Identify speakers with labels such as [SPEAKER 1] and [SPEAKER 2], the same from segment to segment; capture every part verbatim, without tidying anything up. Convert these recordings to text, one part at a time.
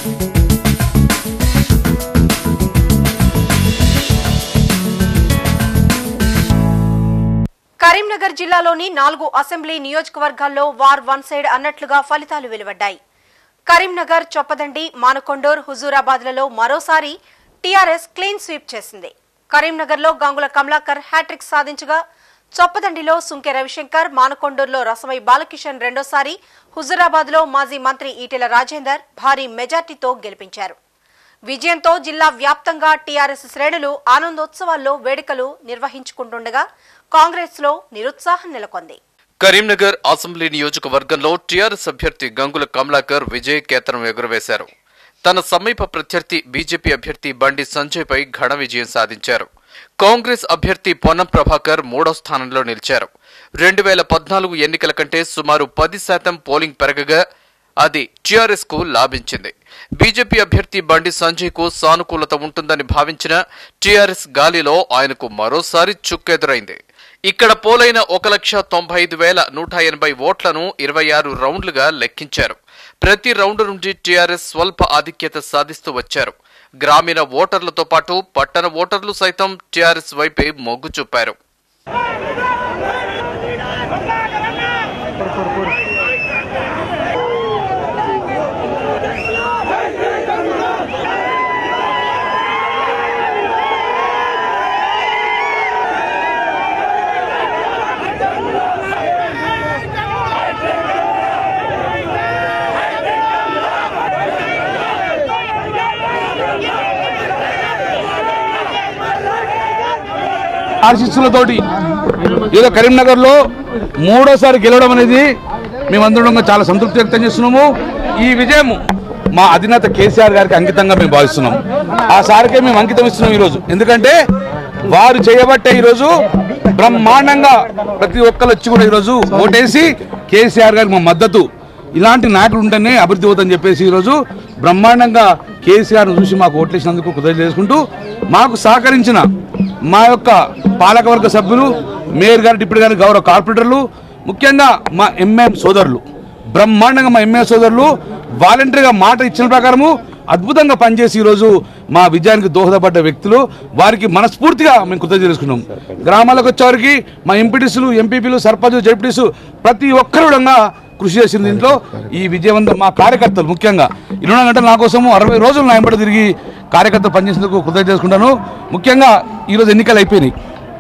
[SPEAKER 1] కరీంనగర్ జిల్లాలోని నాలుగు అసెంబ్లీ నియోజకవర్గాల్లో వార్ వన్ సైడ్ అన్నట్లుగా ఫలితాలు వెలువడ్డాయి. కరీంనగర్, చొప్పదండి, మానకొండూర్, హుజూరాబాద్లలో మరోసారి టీఆర్ఎస్ క్లీన్ స్వీప్ చేసింది. కరీంనగర్లో గంగుల కమలాకర్ హ్యాట్రిక్ సాధించగా, చొప్పదండిలో సుంకె రవిశంకర్, మానకొండూరులో రసమై బాలకిషన్ రెండోసారి, హుజూరాబాద్లో మాజీ మంత్రి ఈటెల రాజేందర్ భారీ మెజార్టీతో గెలిపించారు. విజయంతో జిల్లా వ్యాప్తంగా టీఆర్ఎస్ శ్రేణులు ఆనందోత్సవాల్లో వేడుకలు నిర్వహించుకుంటుండగా కాంగ్రెస్ లో నిరుత్సాహం నెలకొంది.
[SPEAKER 2] కరీంనగర్ అసెంబ్లీ నియోజకవర్గంలో టీఆర్ఎస్ అభ్యర్థి గంగుల కమలాకర్ విజయ కేతనం ఎగురవేశారు. తన సమీప ప్రత్యర్థి బీజేపీ అభ్యర్థి బండి సంజయ్ పై ఘన విజయం సాధించారు. కాంగ్రెస్ అభ్యర్థి పొన్నం ప్రభాకర్ మూడో స్థానంలో నిలిచారు. రెండు వేల పద్నాలుగు ఎన్నికల కంటే సుమారు పది శాతం పోలింగ్ పెరగగా అది టీఆర్ఎస్ కు లాభించింది. బీజేపీ అభ్యర్థి బండి సంజయ్ కు సానుకూలత ఉంటుందని భావించిన టీఆర్ఎస్ గాలిలో ఆయనకు మరోసారి చుక్కెదురైంది. ఇక్కడ పోలైన ఒక లక్ష తొంభై ఐదు వేల నూట ఎనభై ఓట్లను ఇరవై ఆరు రౌండ్లుగా లెక్కించారు. ప్రతి రౌండ్ నుండి టీఆర్ఎస్ స్వల్ప ఆధిక్యత సాధిస్తూ వచ్చారు. గ్రామీణ ఓటర్లతో పాటు పట్టణ ఓటర్లు సైతం టీఆర్ఎస్ వైపే మొగ్గు చూపారు.
[SPEAKER 3] ఆశీస్సులతోటి ఏదో కరీంనగర్ లో మూడోసారి గెలవడం అనేది మేమందరం చాలా సంతృప్తి వ్యక్తం చేస్తున్నాము. ఈ విజయం మా అధినేత కేసీఆర్ గారికి అంకితంగా మేము భావిస్తున్నాం. ఆ సారికే మేము అంకితం ఇస్తున్నాం ఈరోజు. ఎందుకంటే వారు చేయబట్టే ఈరోజు బ్రహ్మాండంగా ప్రతి ఒక్కరు వచ్చి కూడా ఈరోజు ఓటేసి కేసీఆర్ గారికి మా మద్దతు, ఇలాంటి నాయకులు ఉంటేనే అభివృద్ధి అవుతుందని చెప్పేసి ఈరోజు బ్రహ్మాండంగా కేసీఆర్ను చూసి మాకు ఓట్లేసినందుకు కృతజ్ఞతలు చేసుకుంటూ, మాకు సహకరించిన మా యొక్క పాలకవర్గ సభ్యులు, మేయర్ గారు, డిప్యూటీ గారు, గౌరవ కార్పొరేటర్లు, ముఖ్యంగా మా ఎంఎం సోదరులు, బ్రహ్మాండంగా మా ఎంఏ సోదరులు వాలంటరీగా మాట ఇచ్చిన ప్రకారము అద్భుతంగా పనిచేసి ఈరోజు మా విజయానికి దోహదపడ్డ వ్యక్తులు, వారికి మనస్ఫూర్తిగా మేము కృతజ్ఞతలు చేసుకున్నాం. గ్రామాలకు వచ్చేవారికి మా ఎంపీటీసీలు, ఎంపీపీలు, సర్పంచులు, జెడ్పీటీసు ప్రతి ఒక్కరు కూడా కృషి చేసిన దీంట్లో ఈ విజయవంతం మా కార్యకర్తలు ముఖ్యంగా ఇరవై నాలుగు గంటలు నా కోసము అరవై రోజులు నా వెంబడి తిరిగి కార్యకర్తలు పనిచేసేందుకు కృతజ్ఞత చేసుకుంటాను. ముఖ్యంగా ఈరోజు ఎన్నికలు అయిపోయినాయి.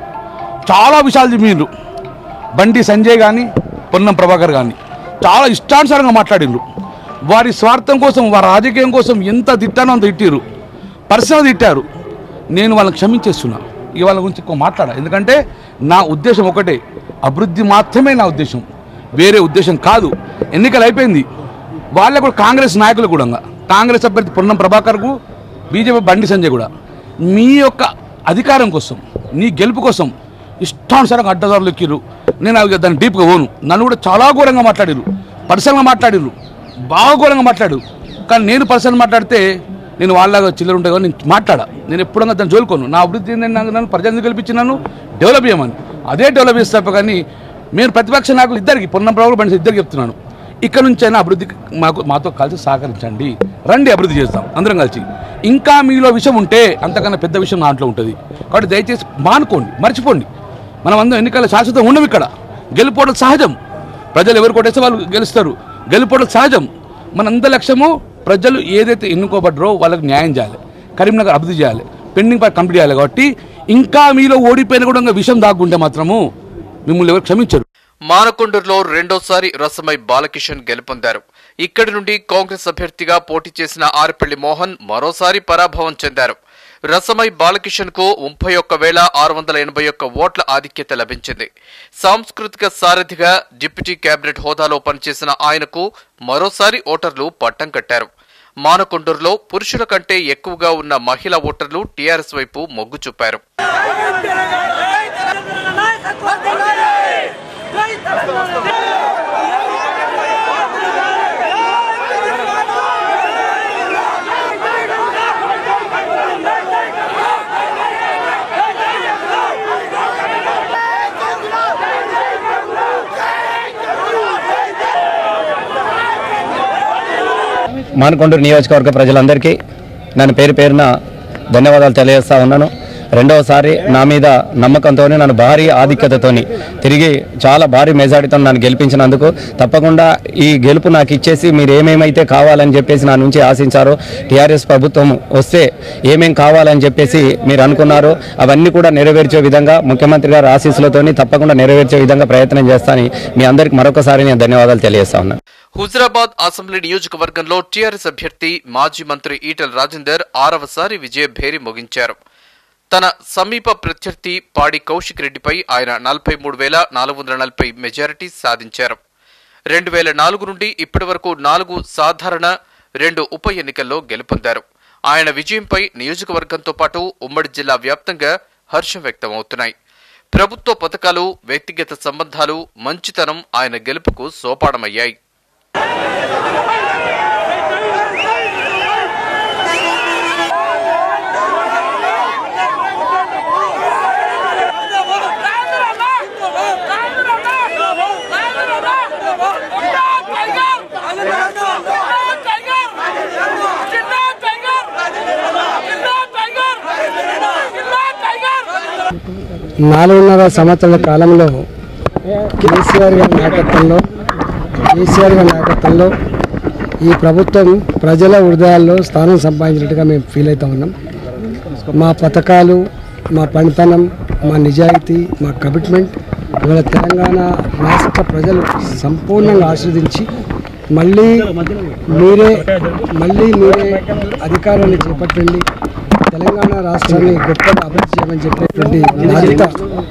[SPEAKER 3] చాలా విషయాలు మీరు బండి సంజయ్ కానీ, పొన్నం ప్రభాకర్ కానీ చాలా ఇష్టానుసారంగా మాట్లాడిండ్రు. వారి స్వార్థం కోసం, వారి రాజకీయం కోసం ఎంత తిట్టానో అంత తిట్టారు, పర్సనల్ తిట్టారు. నేను వాళ్ళని క్షమించేస్తున్నా. ఇక వాళ్ళ గురించి ఎక్కువ మాట్లాడా. ఎందుకంటే నా ఉద్దేశం ఒకటే, అభివృద్ధి మాత్రమే నా ఉద్దేశం, వేరే ఉద్దేశం కాదు. ఎన్నికలు అయిపోయింది. వాళ్ళ కూడా కాంగ్రెస్ నాయకులు కూడా, కాంగ్రెస్ అభ్యర్థి పొన్నం ప్రభాకర్కు, బీజేపీ బండి సంజయ్ కూడా మీ యొక్క అధికారం కోసం, నీ గెలుపు కోసం ఇష్టానుసారంగా అడ్డదారులు ఎక్కిరు. నేను దాన్ని డీప్గా పోను. నన్ను కూడా చాలా ఘోరంగా మాట్లాడిరు, పర్సనల్గా మాట్లాడిరు, బాగా ఘోరంగా మాట్లాడు. కానీ నేను పర్సనల్ మాట్లాడితే నేను వాళ్ళగా చిల్లర ఉంటాయి కానీ నేను మాట్లాడా. నేను ఎప్పుడన్నా దాన్ని జోలుకోను. నా అభివృద్ధి నన్ను ప్రజలను గెలిపించి నన్ను డెవలప్ చేయమని, అదే డెవలప్ చేస్తే తప్ప. కానీ నేను ప్రతిపక్ష నాయకులు ఇద్దరికి, పొన్నం ప్రభాకర్, బండి ఇద్దరికి చెప్తున్నాను, ఇక్కడ నుంచి అయినా అభివృద్ధికి మాకు మాతో కలిసి సహకరించండి, రండి అభివృద్ధి చేస్తాం అందరం కలిసి. ఇంకా మీలో విషయం ఉంటే అంతకన్నా పెద్ద విషయం దాంట్లో ఉంటుంది. కాబట్టి దయచేసి మానుకోండి, మర్చిపోండి. మనం అందరం ఎన్నికల శాశ్వతం ఉండవు. ఇక్కడ గెలుపోవడం సహజం. ప్రజలు ఎవరు కొట్టేస్తే వాళ్ళు గెలుస్తారు. గెలుపోవడం సహజం. మన అంత లక్ష్యము ప్రజలు ఏదైతే ఎన్నుకోబడ్డారో వాళ్ళకి న్యాయం చేయాలి, కరీంనగర్ అభివృద్ధి చేయాలి, పెండింగ్ పై కంప్లీట్ చేయాలి. కాబట్టి ఇంకా మీలో ఓడిపోయిన కూడా విషయం దాక్కుంటే మాత్రము మిమ్మల్ని ఎవరు క్షమించరు.
[SPEAKER 2] మానకొండూరులో రెండోసారి రసమై బాలకిషన్ గెలుపొందారు. ఇక్కడి నుండి కాంగ్రెస్ అభ్యర్థిగా పోటీ చేసిన ఆర్పల్లి మోహన్ మరోసారి పరాభవం చెందారు. రసమై బాలకిషన్ కు ముప్పై ఒక్క వేల ఆరు వందల ఎనభై ఒక్క ఓట్ల ఆధిక్యత లభించింది. సాంస్కృతిక సారథిగా డిప్యూటీ కేబినెట్ హోదాలో పనిచేసిన ఆయనకు మరోసారి ఓటర్లు పట్టం కట్టారు. మానకొండూరులో పురుషుల కంటే ఎక్కువగా ఉన్న మహిళా ఓటర్లు టీఆర్ఎస్ వైపు మొగ్గు చూపారు.
[SPEAKER 4] మానకొండూరు నియోజకవర్గ ప్రజలందరికీ నేను పేరు పేరున ధన్యవాదాలు తెలియజేస్తా ఉన్నాను. రెండవసారి నా మీద నమ్మకంతో నన్ను భారీ ఆధిక్యతతోని తిరిగి చాలా భారీ మెజారిటీతో నన్ను గెలిపించినందుకు తప్పకుండా ఈ గెలుపు నాకు ఇచ్చేసి మీరు ఏమేమైతే కావాలని చెప్పేసి నా నుంచి ఆశించారో, టీఆర్ఎస్ ప్రభుత్వం వస్తే ఏమేం కావాలని చెప్పేసి మీరు అనుకున్నారో అవన్నీ కూడా నెరవేర్చే విధంగా ముఖ్యమంత్రి గారి ఆశీస్సులతోని తప్పకుండా నెరవేర్చే విధంగా ప్రయత్నం చేస్తానని మీ అందరికీ మరొకసారి నేను ధన్యవాదాలు తెలియజేస్తా ఉన్నాను.
[SPEAKER 2] హుజురాబాద్ అసెంబ్లీ నియోజకవర్గంలో టీఆర్ఎస్ అభ్యర్థి మాజీ మంత్రి ఈటెల రాజేందర్ ఆరవసారి విజయ భేరి మోగించారు. తన సమీప ప్రత్యర్థి పాడి కౌశిక్ రెడ్డిపై ఆయన నలభై మూడు వేల నాలుగు వందల నలభై మెజారిటీ సాధించారు. రెండు వేల నాలుగు నుండి ఇప్పటి వరకు నాలుగు సాధారణ రెండు ఉప ఎన్నికల్లో గెలుపొందారు. ఆయన విజయంపై నియోజకవర్గంతో పాటు ఉమ్మడి జిల్లా వ్యాప్తంగా హర్షం వ్యక్తమవుతున్నాయి. ప్రభుత్వ పథకాలు, వ్యక్తిగత సంబంధాలు, మంచితనం ఆయన గెలుపుకు సోపానమయ్యాయి.
[SPEAKER 5] నాలుగున్నర సంవత్సరాల కాలంలో కేసీఆర్ గారి నాయకత్వంలో కేసీఆర్ గారి నాయకత్వంలో ఈ ప్రభుత్వం ప్రజల హృదయాల్లో స్థానం సంపాదించినట్టుగా మేము ఫీల్ అవుతా ఉన్నాం. మా పథకాలు, మా పనితనం, మా నిజాయితీ, మా కమిట్మెంట్ ఇవాళ తెలంగాణ రాష్ట్ర ప్రజలు సంపూర్ణంగా ఆస్వాదించి మళ్ళీ మీరే మళ్ళీ మీరే అధికారాన్ని చేపట్టండి, తెలంగాణ రాష్ట్రాన్ని గొప్పగా అభివృద్ధి చేయమని చెప్పేటువంటి బాధ్యత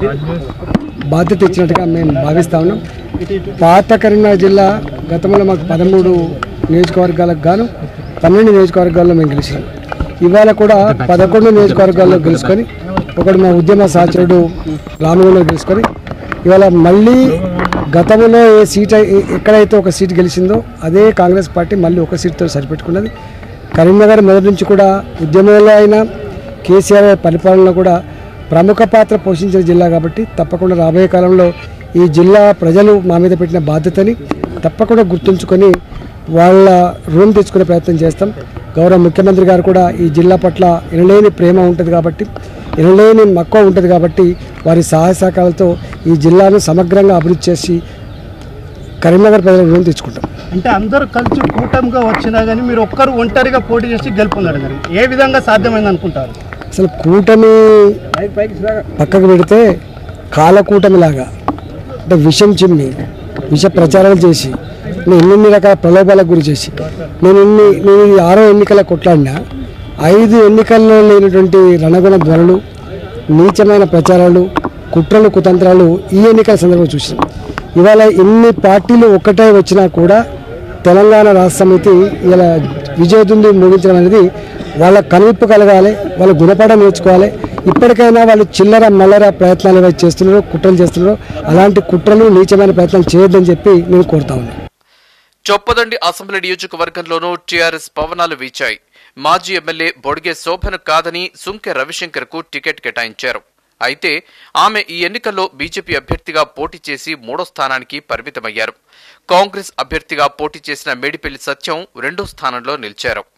[SPEAKER 5] బాధ్యత ఇచ్చినట్టుగా మేము భావిస్తా ఉన్నాం. పాత కరీంనగర్ జిల్లా గతంలో మాకు పదమూడు నియోజకవర్గాలకు గాను పన్నెండు నియోజకవర్గాల్లో మేము గెలిచినాం. ఇవాళ కూడా పదకొండు నియోజకవర్గాల్లో గెలుచుకొని ఒకటి మా ఉద్యమ సహచరుడు రామగుండంలో గెలుచుకొని ఇవాళ మళ్ళీ గతంలో ఏ సీట్ ఎక్కడైతే ఒక సీట్ గెలిచిందో అదే కాంగ్రెస్ పార్టీ మళ్ళీ ఒక సీట్తో సరిపెట్టుకున్నది. కరీంనగర్ మొదటి నుంచి కూడా ఉద్యమంలో అయినా కేసీఆర్ పరిపాలనలో కూడా ప్రముఖ పాత్ర పోషించిన జిల్లా కాబట్టి తప్పకుండా రాబోయే కాలంలో ఈ జిల్లా ప్రజలు మా మీద పెట్టిన బాధ్యతని తప్పకుండా గుర్తుంచుకొని వాళ్ళ రుణం తెచ్చుకునే ప్రయత్నం చేస్తాం. గౌరవ ముఖ్యమంత్రి గారు కూడా ఈ జిల్లా పట్ల ఎనలేని ప్రేమ ఉంటుంది కాబట్టి, ఎనలేని మక్కువ ఉంటుంది కాబట్టి వారి సహాయ సహకారాలతో ఈ జిల్లాను సమగ్రంగా అభివృద్ధి చేసి కరీంనగర్ ప్రజల రుణం తెచ్చుకుంటాం.
[SPEAKER 6] అంటే అందరూ కలిసి కూటమిగా వచ్చినా కానీ మీరు ఒక్కరు ఒంటరిగా పోటీ చేసి గెలుపొందారు గారు, ఏ విధంగా సాధ్యమైంది అనుకుంటారు?
[SPEAKER 5] అసలు కూటమి పక్కకు పెడితే కాలకూటమిలాగా అంటే విషం చిమ్మి విష ప్రచారాలు చేసి నేను ఎన్నెన్ని రకాల ప్రలోభాలకు గురి చేసి నేను ఇన్ని నేను ఈ ఆరో ఎన్నికల కొట్లాడినా ఐదు ఎన్నికల్లో లేనటువంటి రణగుణ ధ్వనులు, నీచమైన ప్రచారాలు, కుట్రలు, కుతంత్రాలు ఈ ఎన్నికల సందర్భంగా చూసాం. ఇవాళ ఎన్ని పార్టీలు ఒక్కటే వచ్చినా కూడా తెలంగాణ రాష్ట్ర సమితి ఇలా విజయదుంది ముగించడం అనేది వాళ్ళ కనువిప్పు కలగాలి, వాళ్ళ గుణపాఠం నేర్చుకోవాలి. ఇప్పటికైనా వాళ్ళు చిల్లర మల్లర ప్రయత్నాలు ఏవైతే చేస్తున్నారో, కుట్రలు చేస్తున్నారో అలాంటి కుట్రలు, నీచమైన ప్రయత్నాలు చేయొద్దని చెప్పి నేను కోరుతా ఉన్నాను.
[SPEAKER 2] చొప్పదండి అసెంబ్లీ నియోజకవర్గంలోనూ టీఆర్ఎస్ పవనాలు వీచాయి. మాజీ ఎమ్మెల్యే బొడిగే శోభను కాదని సుంకె రవిశంకర్ కు టికెట్ కేటాయించారు. అయితే ఆమె ఈ ఎన్నికల్లో బీజేపీ అభ్యర్థిగా పోటీ చేసి మూడో స్థానానికి పరిమితమయ్యారు. కాంగ్రెస్ అభ్యర్థిగా పోటీ చేసిన మేడిపల్లి సత్యం రెండో స్థానంలో నిలిచారు.